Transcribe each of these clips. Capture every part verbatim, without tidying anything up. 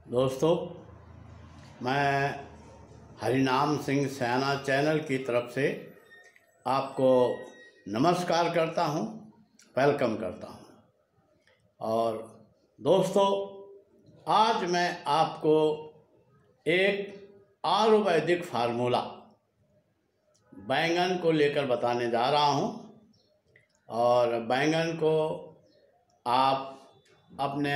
दोस्तों, मैं हरिनाम सिंह सैना चैनल की तरफ से आपको नमस्कार करता हूं, वेलकम करता हूं। और दोस्तों, आज मैं आपको एक आयुर्वेदिक फार्मूला बैंगन को लेकर बताने जा रहा हूं। और बैंगन को आप अपने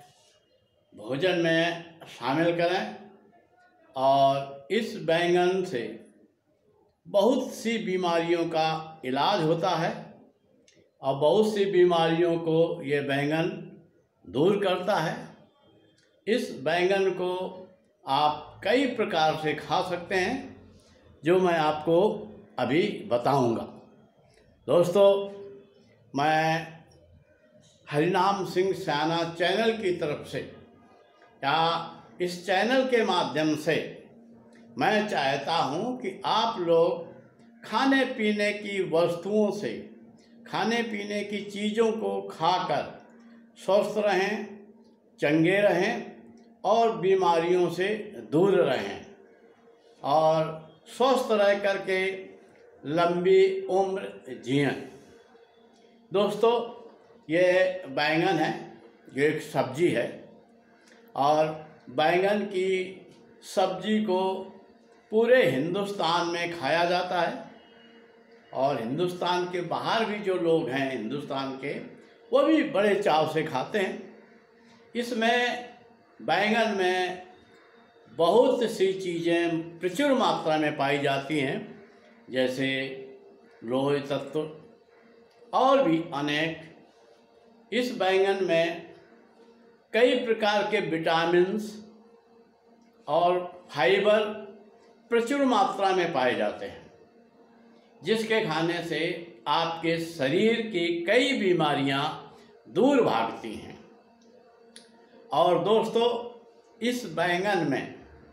भोजन में शामिल करें और इस बैंगन से बहुत सी बीमारियों का इलाज होता है और बहुत सी बीमारियों को ये बैंगन दूर करता है। इस बैंगन को आप कई प्रकार से खा सकते हैं, जो मैं आपको अभी बताऊंगा। दोस्तों, मैं हरिनाम सिंह सैना चैनल की तरफ से या इस चैनल के माध्यम से मैं चाहता हूं कि आप लोग खाने पीने की वस्तुओं से, खाने पीने की चीज़ों को खाकर स्वस्थ रहें, चंगे रहें और बीमारियों से दूर रहें और स्वस्थ रह कर के लंबी उम्र जिएं। दोस्तों, ये बैंगन है, ये एक सब्जी है और बैंगन की सब्जी को पूरे हिंदुस्तान में खाया जाता है और हिंदुस्तान के बाहर भी जो लोग हैं हिंदुस्तान के, वो भी बड़े चाव से खाते हैं। इसमें बैंगन में बहुत सी चीज़ें प्रचुर मात्रा में पाई जाती हैं, जैसे लोह तत्व और भी अनेक। इस बैंगन में कई प्रकार के विटामिन्स और फाइबर प्रचुर मात्रा में पाए जाते हैं, जिसके खाने से आपके शरीर की कई बीमारियां दूर भागती हैं। और दोस्तों, इस बैंगन में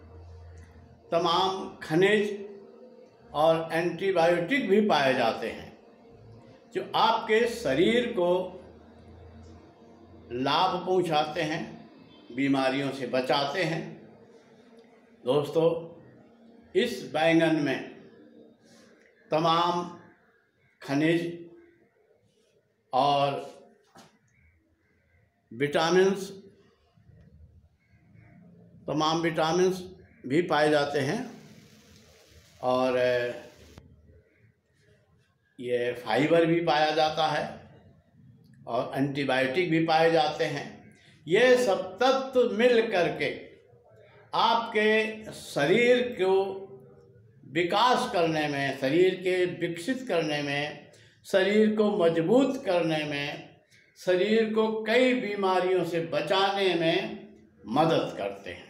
तमाम खनिज और एंटीबायोटिक भी पाए जाते हैं, जो आपके शरीर को लाभ पहुंचाते हैं, बीमारियों से बचाते हैं। दोस्तों, इस बैंगन में तमाम खनिज और विटामिन्स तमाम विटामिन्स भी पाए जाते हैं और ये फाइबर भी पाया जाता है और एंटीबायोटिक भी पाए जाते हैं। ये सब तत्व मिल करके आपके शरीर को विकास करने में, शरीर के विकसित करने में, शरीर को मजबूत करने में, शरीर को कई बीमारियों से बचाने में मदद करते हैं।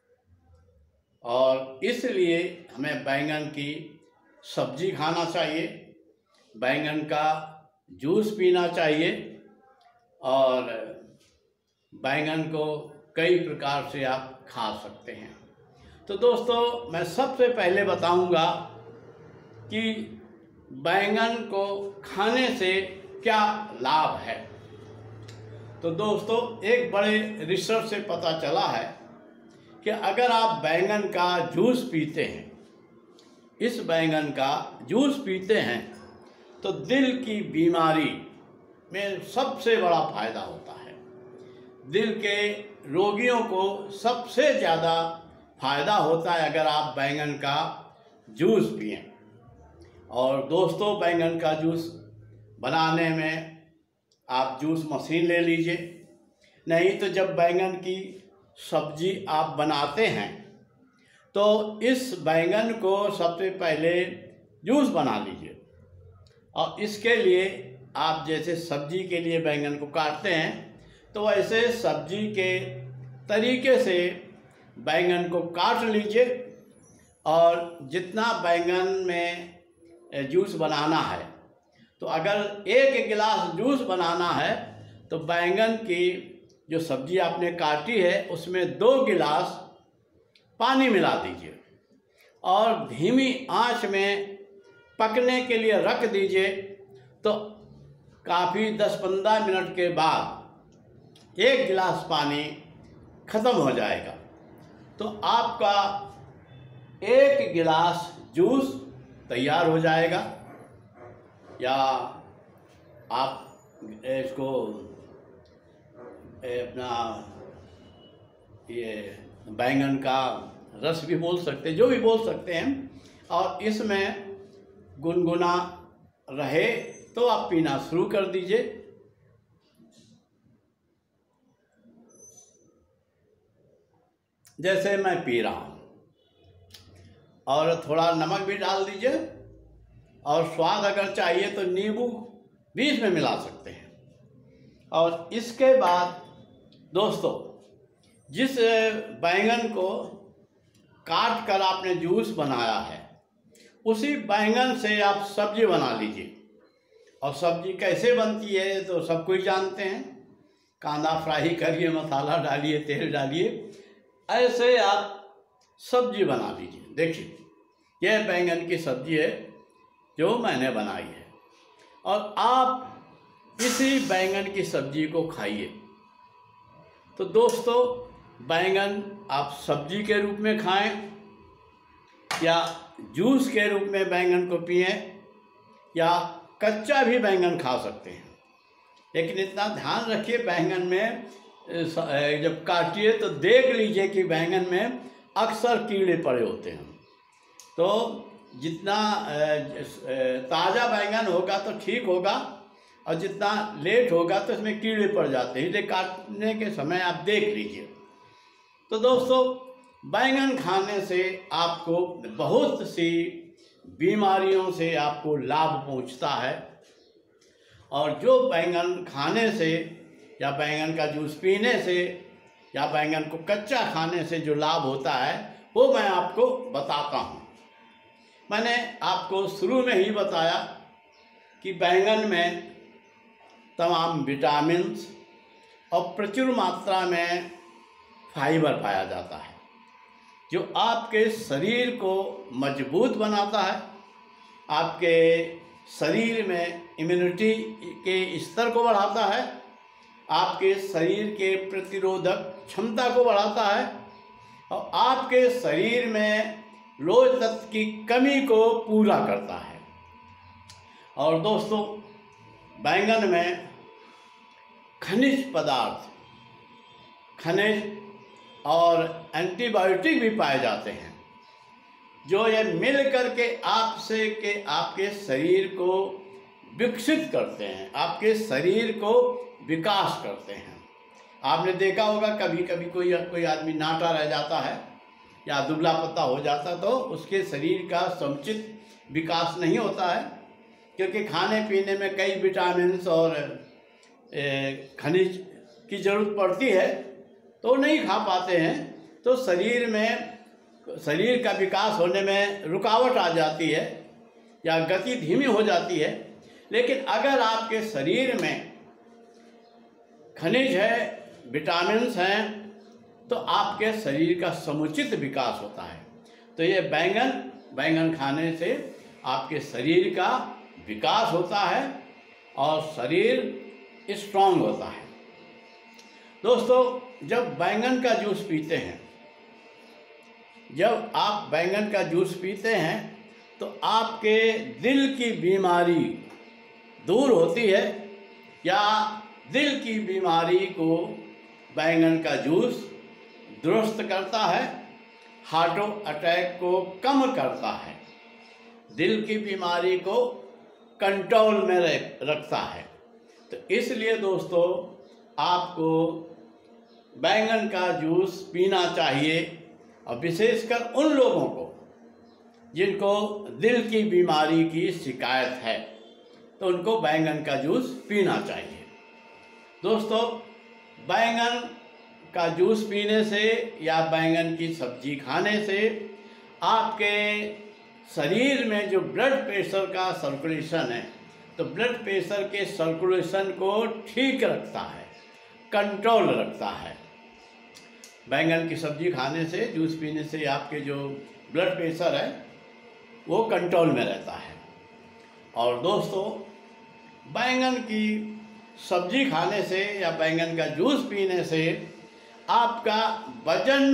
और इसलिए हमें बैंगन की सब्जी खाना चाहिए, बैंगन का जूस पीना चाहिए और बैंगन को कई प्रकार से आप खा सकते हैं। तो दोस्तों, मैं सबसे पहले बताऊंगा कि बैंगन को खाने से क्या लाभ है। तो दोस्तों, एक बड़े रिसर्च से पता चला है कि अगर आप बैंगन का जूस पीते हैं, इस बैंगन का जूस पीते हैं, तो दिल की बीमारी में सबसे बड़ा फायदा होता है। दिल के रोगियों को सबसे ज़्यादा फायदा होता है अगर आप बैंगन का जूस पिएं। और दोस्तों, बैंगन का जूस बनाने में आप जूस मशीन ले लीजिए, नहीं तो जब बैंगन की सब्जी आप बनाते हैं तो इस बैंगन को सबसे पहले जूस बना लीजिए। और इसके लिए आप जैसे सब्जी के लिए बैंगन को काटते हैं, तो वैसे सब्जी के तरीके से बैंगन को काट लीजिए और जितना बैंगन में जूस बनाना है, तो अगर एक गिलास जूस बनाना है तो बैंगन की जो सब्जी आपने काटी है उसमें दो गिलास पानी मिला दीजिए और धीमी आंच में पकने के लिए रख दीजिए। तो काफ़ी दस पंद्रह मिनट के बाद एक गिलास पानी ख़त्म हो जाएगा तो आपका एक गिलास जूस तैयार हो जाएगा। या आप इसको अपना ये बैंगन का रस भी बोल सकते हैं, जो भी बोल सकते हैं, और इसमें गुनगुना रहे तो आप पीना शुरू कर दीजिए। जैसे मैं पी रहा हूँ, और थोड़ा नमक भी डाल दीजिए, और स्वाद अगर चाहिए तो नींबू भी इसमें मिला सकते हैं। और इसके बाद दोस्तों, जिस बैंगन को काट कर आपने जूस बनाया है, उसी बैंगन से आप सब्जी बना लीजिए। और सब्जी कैसे बनती है तो सब कोई जानते हैं। कांदा फ्राई करिए, मसाला डालिए, तेल डालिए, ऐसे आप सब्जी बना लीजिए। देखिए, यह बैंगन की सब्जी है जो मैंने बनाई है, और आप इसी बैंगन की सब्जी को खाइए। तो दोस्तों, बैंगन आप सब्जी के रूप में खाएं या जूस के रूप में बैंगन को पिएं, या कच्चा भी बैंगन खा सकते हैं। लेकिन इतना ध्यान रखिए, बैंगन में जब काटिए तो देख लीजिए कि बैंगन में अक्सर कीड़े पड़े होते हैं। तो जितना ताज़ा बैंगन होगा तो ठीक होगा, और जितना लेट होगा तो इसमें कीड़े पड़ जाते हैं, इसलिए काटने के समय आप देख लीजिए। तो दोस्तों, बैंगन खाने से आपको बहुत सी बीमारियों से आपको लाभ पहुंचता है। और जो बैंगन खाने से या बैंगन का जूस पीने से या बैंगन को कच्चा खाने से जो लाभ होता है, वो मैं आपको बताता हूँ। मैंने आपको शुरू में ही बताया कि बैंगन में तमाम विटामिन्स और प्रचुर मात्रा में फाइबर पाया जाता है, जो आपके शरीर को मजबूत बनाता है, आपके शरीर में इम्यूनिटी के स्तर को बढ़ाता है, आपके शरीर के प्रतिरोधक क्षमता को बढ़ाता है, और आपके शरीर में लोह तत्व की कमी को पूरा करता है। और दोस्तों, बैंगन में खनिज पदार्थ, खनिज और एंटीबायोटिक भी पाए जाते हैं, जो ये मिल करके आपसे के आपके शरीर को विकसित करते हैं, आपके शरीर को विकास करते हैं। आपने देखा होगा कभी कभी कोई कोई आदमी नाटा रह जाता है या दुबला पतला हो जाता, तो उसके शरीर का समुचित विकास नहीं होता है, क्योंकि खाने पीने में कई विटामिन्स और खनिज की ज़रूरत पड़ती है, तो नहीं खा पाते हैं। तो शरीर में शरीर का विकास होने में रुकावट आ जाती है या गति धीमी हो जाती है। लेकिन अगर आपके शरीर में खनिज है, विटामिन्स हैं, तो आपके शरीर का समुचित विकास होता है। तो ये बैंगन बैंगन खाने से आपके शरीर का विकास होता है और शरीर स्ट्रांग होता है। दोस्तों, जब बैंगन का जूस पीते हैं, जब आप बैंगन का जूस पीते हैं तो आपके दिल की बीमारी दूर होती है, या दिल की बीमारी को बैंगन का जूस दुरुस्त करता है, हार्ट अटैक को कम करता है, दिल की बीमारी को कंट्रोल में रखता है। तो इसलिए दोस्तों, आपको बैंगन का जूस पीना चाहिए, और विशेषकर उन लोगों को जिनको दिल की बीमारी की शिकायत है, तो उनको बैंगन का जूस पीना चाहिए। दोस्तों, बैंगन का जूस पीने से या बैंगन की सब्जी खाने से आपके शरीर में जो ब्लड प्रेशर का सर्कुलेशन है, तो ब्लड प्रेशर के सर्कुलेशन को ठीक रखता है, कंट्रोल रखता है। बैंगन की सब्जी खाने से, जूस पीने से आपके जो ब्लड प्रेशर है वो कंट्रोल में रहता है। और दोस्तों, बैंगन की सब्जी खाने से या बैंगन का जूस पीने से आपका वजन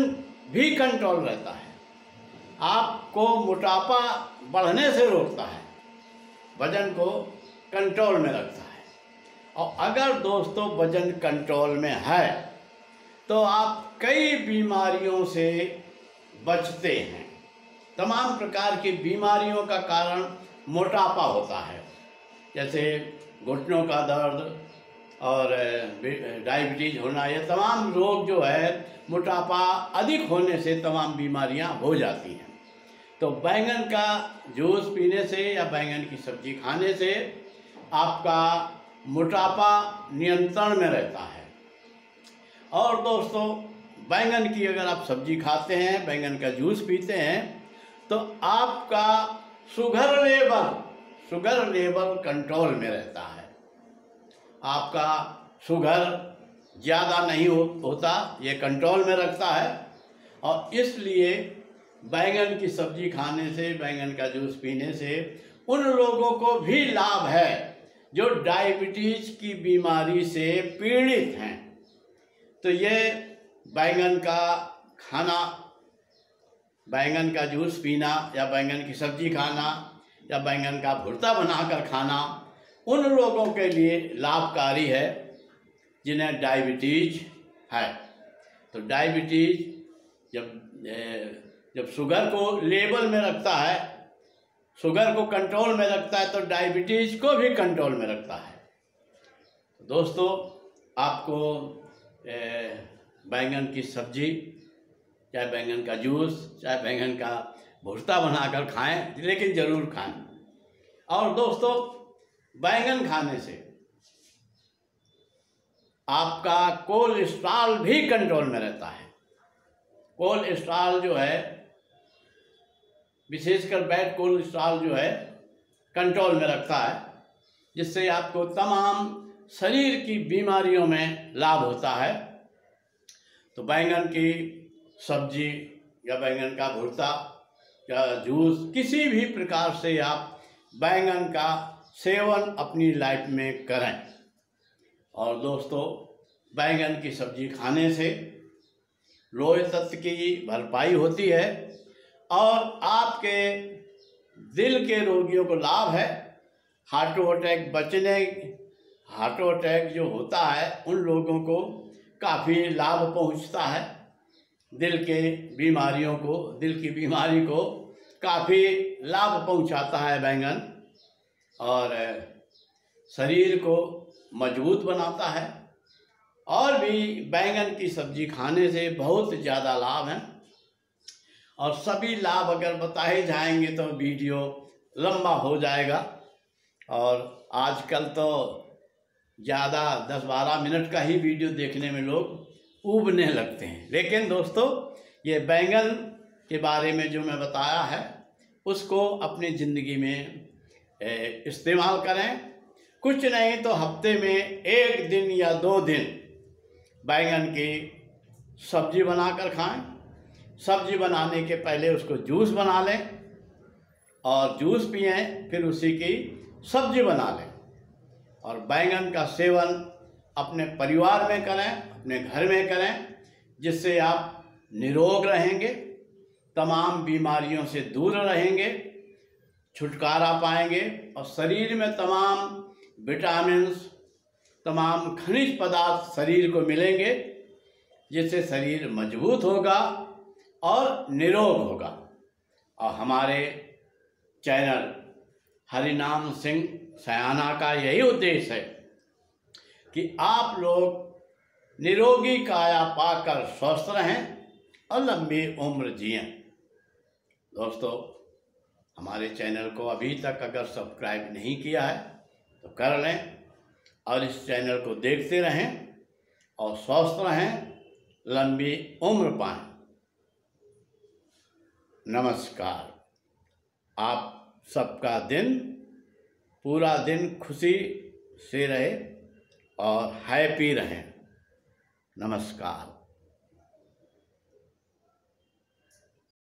भी कंट्रोल रहता है, आपको मोटापा बढ़ने से रोकता है, वजन को कंट्रोल में रखता है। और अगर दोस्तों वजन कंट्रोल में है तो आप कई बीमारियों से बचते हैं। तमाम प्रकार की बीमारियों का कारण मोटापा होता है, जैसे घुटनों का दर्द और डायबिटीज होना, ये तमाम रोग जो है मोटापा अधिक होने से तमाम बीमारियां हो जाती हैं। तो बैंगन का जूस पीने से या बैंगन की सब्जी खाने से आपका मोटापा नियंत्रण में रहता है। और दोस्तों बैंगन की अगर आप सब्जी खाते हैं, बैंगन का जूस पीते हैं, तो आपका sugar level sugar level control में रहता है। आपका शुगर ज़्यादा नहीं हो, होता, ये कंट्रोल में रखता है। और इसलिए बैंगन की सब्जी खाने से, बैंगन का जूस पीने से उन लोगों को भी लाभ है जो डायबिटीज की बीमारी से पीड़ित हैं। तो ये बैंगन का खाना, बैंगन का जूस पीना या बैंगन की सब्जी खाना या बैंगन का भुर्ता बनाकर खाना उन लोगों के लिए लाभकारी है जिन्हें डायबिटीज है। तो डायबिटीज जब जब शुगर को लेवल में रखता है, शुगर को कंट्रोल में रखता है, तो डायबिटीज को भी कंट्रोल में रखता है। दोस्तों आपको बैंगन की सब्जी, चाहे बैंगन का जूस, चाहे बैंगन का भुर्ता बनाकर खाएं, लेकिन ज़रूर खाएं। और दोस्तों बैंगन खाने से आपका कोलेस्ट्रॉल भी कंट्रोल में रहता है। कोलेस्ट्रॉल जो है, विशेषकर बैड कोलेस्ट्रॉल जो है, कंट्रोल में रखता है, जिससे आपको तमाम शरीर की बीमारियों में लाभ होता है। तो बैंगन की सब्जी या बैंगन का भुर्ता या जूस, किसी भी प्रकार से आप बैंगन का सेवन अपनी लाइफ में करें। और दोस्तों बैंगन की सब्जी खाने से लोह तत्व की भरपाई होती है और आपके दिल के रोगियों को लाभ है। हार्ट अटैक बचने हार्ट अटैक जो होता है उन लोगों को काफ़ी लाभ पहुंचता है। दिल के बीमारियों को दिल की बीमारी को काफ़ी लाभ पहुंचाता है बैंगन, और शरीर को मजबूत बनाता है। और भी बैंगन की सब्जी खाने से बहुत ज़्यादा लाभ हैं, और सभी लाभ अगर बताए जाएंगे तो वीडियो लंबा हो जाएगा। और आजकल तो ज़्यादा दस बारह मिनट का ही वीडियो देखने में लोग ऊबने लगते हैं। लेकिन दोस्तों ये बैंगन के बारे में जो मैं बताया है उसको अपनी ज़िंदगी में इस्तेमाल करें। कुछ नहीं तो हफ्ते में एक दिन या दो दिन बैंगन की सब्जी बनाकर खाएं। सब्जी बनाने के पहले उसको जूस बना लें और जूस पिएं, फिर उसी की सब्जी बना लें। और बैंगन का सेवन अपने परिवार में करें, अपने घर में करें, जिससे आप निरोग रहेंगे, तमाम बीमारियों से दूर रहेंगे, छुटकारा पाएंगे और शरीर में तमाम विटामिन्स, तमाम खनिज पदार्थ शरीर को मिलेंगे, जिससे शरीर मजबूत होगा और निरोग होगा। और हमारे चैनल हरिनाम सिंह सयाना का यही उद्देश्य है कि आप लोग निरोगी काया पाकर स्वस्थ रहें और लंबी उम्र जिएं। दोस्तों हमारे चैनल को अभी तक अगर सब्सक्राइब नहीं किया है तो कर लें और इस चैनल को देखते रहें और स्वस्थ रहें, लंबी उम्र पाएं। नमस्कार। आप सबका दिन पूरा दिन खुशी से रहे और हैप्पी रहें। नमस्कार।